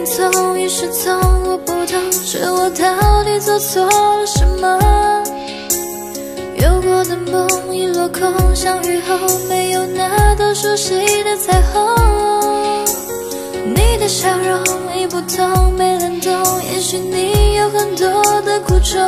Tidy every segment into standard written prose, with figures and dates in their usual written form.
踪已失踪，我不懂，是我到底做错了什么？有过的梦已落空，像雨后没有那道熟悉的彩虹。你的笑容已不同，没联动，也许你有很多的苦衷。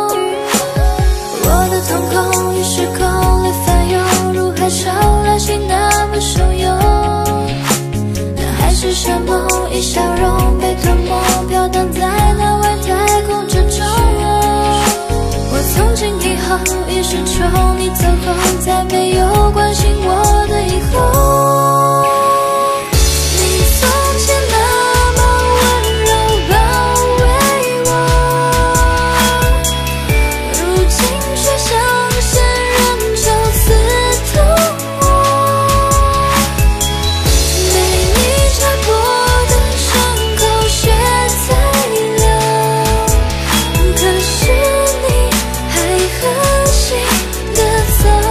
我的瞳孔已失控，泪翻涌，如海潮来袭那么汹涌。但海市蜃楼，一笑容被吞没，飘荡在那外太空之中。我从今以后已失宠，你走后再没有关心我的以后。你从前那么温柔包围我，如今却像仙人球刺痛我。被你擦过的伤口血在流，可是你还狠心的走。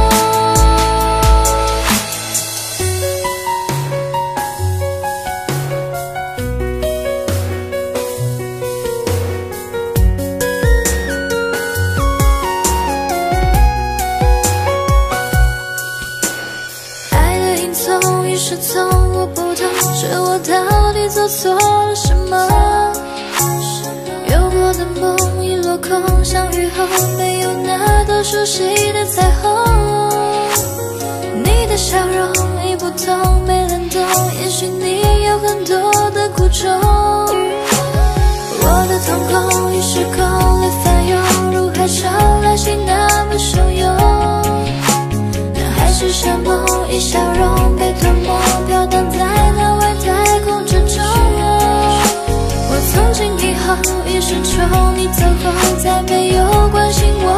爱的影踪已失踪，我不懂，是我到底做错了什么？有过的梦已落空，像雨后没有那道熟悉的彩虹。你的笑容已不同，没联动，也许你有很多的苦衷。我的瞳孔已失控，泪翻涌，如海潮来袭那么汹涌。但海市蜃楼，一笑容被吞没，飘荡在那外太空之中。我从今以后已失宠，你走后再没有关心我